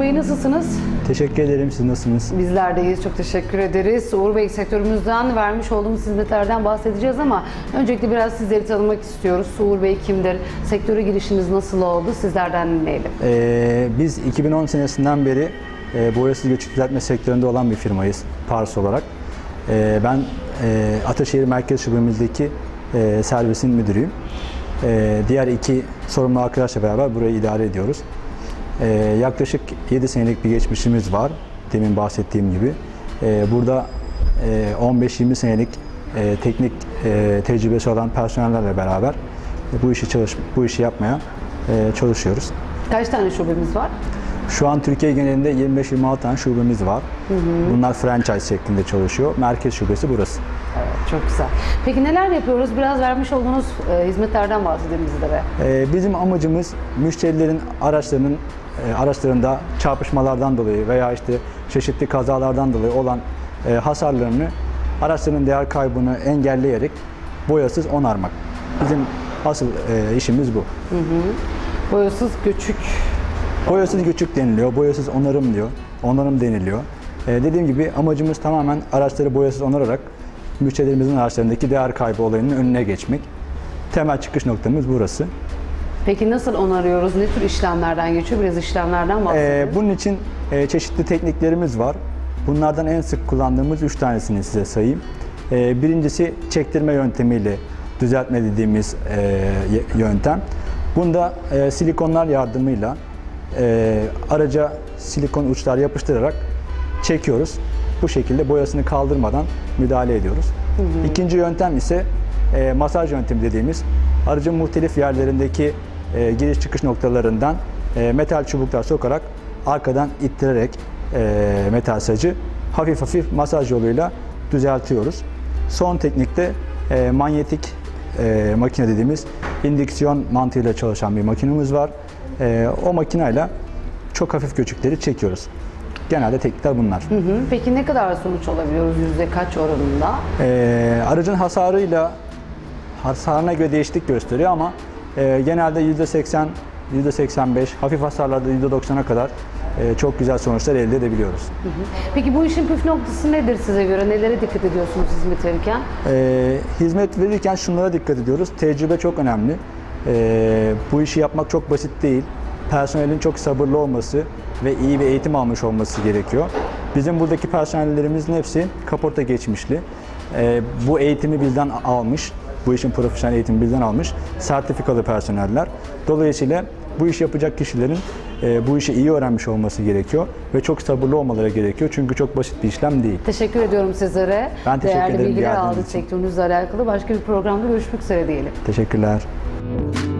Bey, nasılsınız? Teşekkür ederim. Siz nasılsınız? Bizler de iyiyiz. Çok teşekkür ederiz. Uğur Bey, sektörümüzden vermiş olduğumuz hizmetlerden bahsedeceğiz ama öncelikle biraz sizleri tanımak istiyoruz. Uğur Bey kimdir? Sektöre girişiniz nasıl oldu? Sizlerden dinleyelim. Biz 2010 senesinden beri boyasız göçük düzeltme sektöründe olan bir firmayız Pars olarak. Ben Ataşehir Merkez Şubemizdeki servisin müdürüyüm. Diğer iki sorumlu arkadaşla beraber burayı idare ediyoruz. Yaklaşık 7 senelik bir geçmişimiz var. Demin bahsettiğim gibi. Burada 15-20 senelik teknik tecrübesi olan personellerle beraber bu işi yapmaya çalışıyoruz. Kaç tane şubemiz var? Şu an Türkiye genelinde 25-26 tane şubemiz var. Bunlar franchise şeklinde çalışıyor. Merkez şubesi burası. Evet, çok güzel. Peki neler yapıyoruz? Biraz vermiş olduğunuz hizmetlerden bahsedelim bizlere. Bizim amacımız müşterilerin araçlarında çarpışmalardan dolayı veya işte çeşitli kazalardan dolayı olan hasarlarını, araçların değer kaybını engelleyerek boyasız onarmak. Bizim asıl işimiz bu. Boyasız göçük. Boyasız göçük deniliyor, boyasız onarım diyor, onarım deniliyor. Dediğim gibi amacımız tamamen araçları boyasız onararak müşterilerimizin araçlarındaki değer kaybı olayının önüne geçmek. Temel çıkış noktamız burası. Peki nasıl onarıyoruz? Ne tür işlemlerden geçiyor? Biraz işlemlerden bahsedelim. Bunun için çeşitli tekniklerimiz var. Bunlardan en sık kullandığımız 3 tanesini size sayayım. Birincisi çektirme yöntemiyle düzeltme dediğimiz yöntem. Bunda silikonlar yardımıyla araca silikon uçlar yapıştırarak çekiyoruz. Bu şekilde boyasını kaldırmadan müdahale ediyoruz. İkinci yöntem ise masaj yöntemi dediğimiz, aracın muhtelif yerlerindeki giriş çıkış noktalarından metal çubuklar sokarak arkadan ittirerek metal sacı hafif hafif masaj yoluyla düzeltiyoruz. Son teknikte manyetik makine dediğimiz indüksiyon mantığıyla çalışan bir makinemiz var. O makineyle çok hafif göçükleri çekiyoruz. Genelde teknikler bunlar. Peki ne kadar sonuç alabiliyoruz? Yüzde kaç oranında? Aracın hasarına göre değişiklik gösteriyor ama genelde %80, %85, hafif hasarlarda %90'a kadar çok güzel sonuçlar elde edebiliyoruz. Peki bu işin püf noktası nedir size göre? Nelere dikkat ediyorsunuz hizmet verirken? Hizmet verirken şunlara dikkat ediyoruz. Tecrübe çok önemli. Bu işi yapmak çok basit değil. Personelin çok sabırlı olması ve iyi bir eğitim almış olması gerekiyor. Bizim buradaki personellerimizin hepsi kaporta geçmişli. Bu eğitimi bizden almış, bu işin profesyonel eğitimi bizden almış, sertifikalı personeller. Dolayısıyla bu iş yapacak kişilerin bu işi iyi öğrenmiş olması gerekiyor ve çok sabırlı olmaları gerekiyor. Çünkü çok basit bir işlem değil. Teşekkür ediyorum sizlere. Ben teşekkür ederim. Değerli bilgiler aldık sektörünüzle alakalı. Başka bir programda görüşmek üzere diyelim. Teşekkürler.